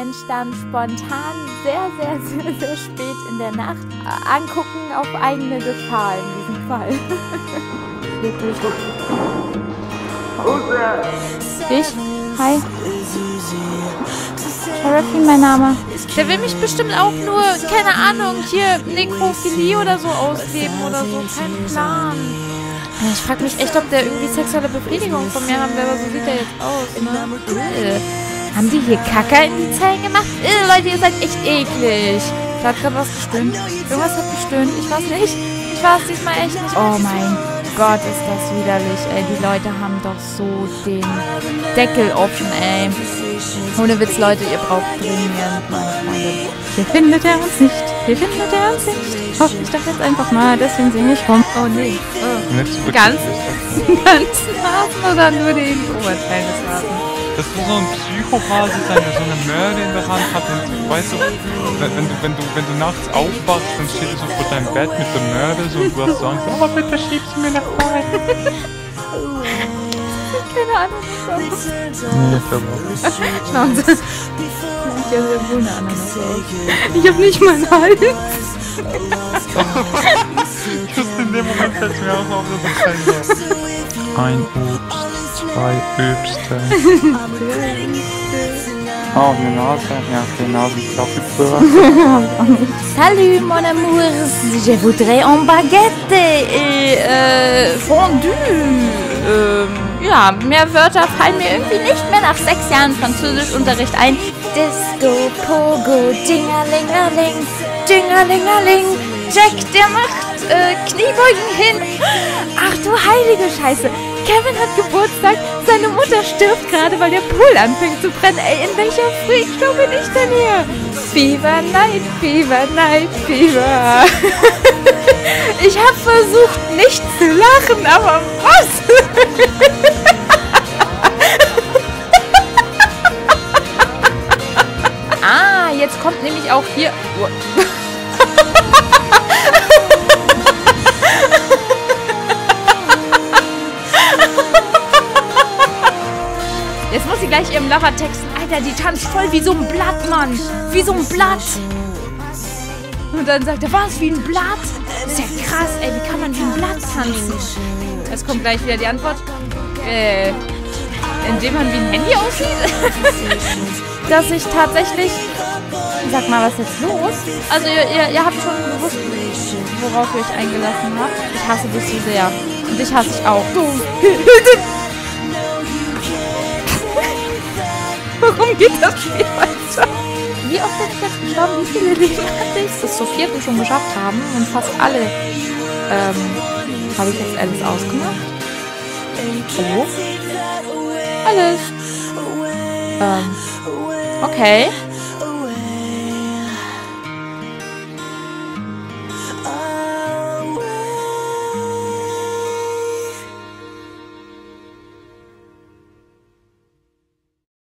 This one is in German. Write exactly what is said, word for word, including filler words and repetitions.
entstand spontan sehr, sehr, sehr, sehr spät in der Nacht. Angucken auf eigene Gefahr in diesem Fall. Wirklich. Ich? Hi. Seraphine, mein Name. Der will mich bestimmt auch nur, keine Ahnung, hier Nekrophilie oder so ausleben oder so. Kein Plan. Ich frage mich echt, ob der irgendwie sexuelle Befriedigung von mir haben will, aber so sieht der jetzt aus, ne? Äh. Haben die hier Kacke in die Zellen gemacht? Äh, Leute, ihr seid echt eklig. Da hat gerade was gestöhnt. Irgendwas hat gestöhnt. Ich weiß nicht. Ich weiß diesmal echt nicht. Oh mein Gott, ist das widerlich, ey. Die Leute haben doch so den Deckel offen, ey. Ohne Witz, Leute, ihr braucht dringend meine Freundin. Hier findet er uns nicht. Hier findet er uns nicht. Oh, ich dachte jetzt einfach mal, deswegen singe ich rum. Oh nee. Oh. Ganz, ganzen Hasen oder nur den Oberteil des Hasens? Das muss so ein Psychophase sein, der so eine Mörder in der Hand hat und weißt du, wenn, wenn du, wenn du, wenn du nachts aufwachst, dann steht er so vor deinem Bett mit dem Mörder so und du hast so Angst, oh bitte schieb sie mir nach vorne. Keine Ahnung, was das ist. Nee, ich glaube auch nicht. Schnauze. Ich habe irgendwo eine Ananas aus. Ich hab nicht mal einen Hals. Just in dem Moment fällt es mir auch auf, dass ich kein so. Ein Obst, zwei Öbste. Oh, eine Nase. Ja, okay, Nasenklappe. Salut, mon amour. Je voudrais un baguette et euh, fondue. Ähm, ja, mehr Wörter fallen mir irgendwie nicht mehr nach sechs Jahren Französischunterricht ein. Disco, Pogo, Dingerlingerling, Dingerlingerling. Jack, der macht äh, Kniebeugen hin. Ach du heilige Scheiße. Kevin hat Geburtstag. Seine Mutter stirbt gerade, weil der Pool anfängt zu brennen. Ey, in welcher Freakshow bin ich denn hier? Fever, Night, Fever, Night, Fever. Ich habe versucht, nicht zu lachen, aber was? Ah, jetzt kommt nämlich auch hier... Jetzt muss sie gleich ihrem Lover texten. Alter, die tanzt voll wie so ein Blatt, Mann. Wie so ein Blatt. Und dann sagt er, was, wie ein Blatt? Das ist ja krass, ey. Wie kann man wie ein Blatt tanzen? Jetzt kommt gleich wieder die Antwort. Äh, indem man wie ein Handy aussieht? Dass ich tatsächlich... Sag mal, was ist jetzt los? Also, ihr, ihr, ihr habt schon gewusst, worauf ihr euch eingelassen habt. Ich hasse dich so sehr. Und dich hasse ich auch. Du... Warum geht das Spiel weiter? Wie oft bin ich jetzt gestorben? Wie viele Leben hatte ich? Das zur vierten schon geschafft haben. Und fast alle ähm, habe ich jetzt alles ausgemacht. Oh. Alles. Ähm, okay.